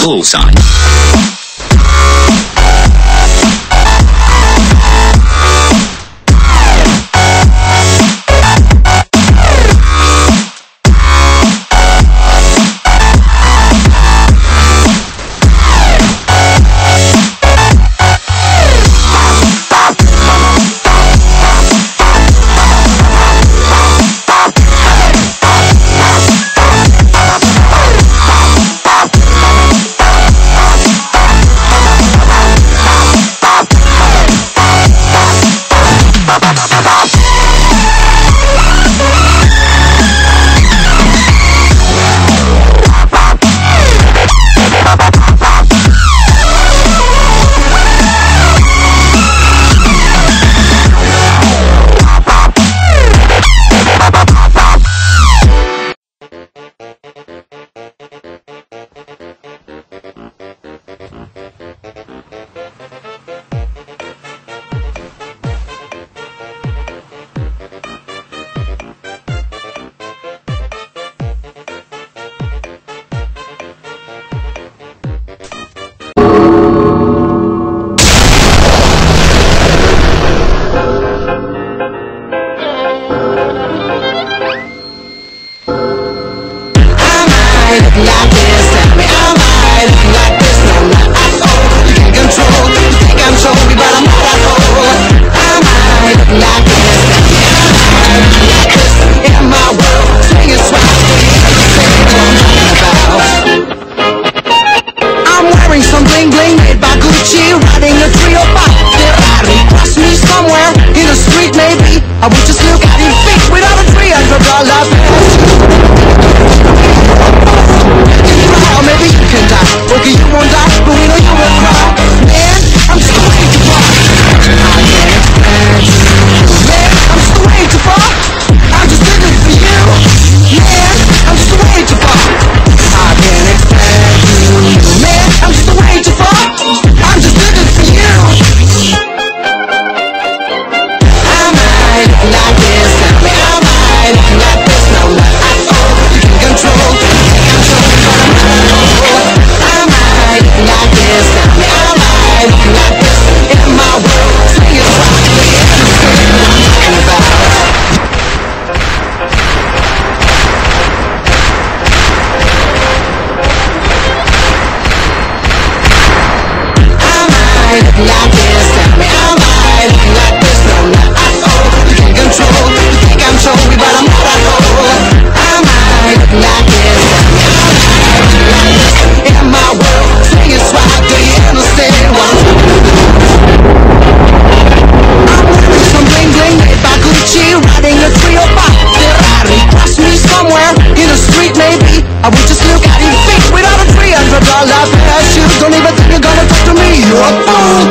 call sign. I would just look at his feet without a $300 bill. Or maybe you can die, okay, you won't die, but we know you will cry. Man, I'm just way too far. I can't explain to you. Man, I'm just way too far. I'm just living for you. Man, I'm just way too far. I can't explain to you. Man, I'm just way too far. I'm just living for you. Like this, tell me am I looking like this? No, not at all. You can control, but I'm not at all. Am I looking like this? Tell me am I looking like this? In my world, swinging wildly, understand what I'm talking about. Am I looking like this? Tell me am I looking like this? No, not at all. Control, you think I'm showy, but I'm not at all. Am I looking like this? Am I looking like this? In my world, swinging swag, do you understand what I'm talking about? I'm wearing some bling bling made by Gucci, riding a 305 Ferrari. Cross me somewhere in the street, maybe I would just look at his feet without a $300 parachute. Don't even think you're gonna talk to me, you're a fool.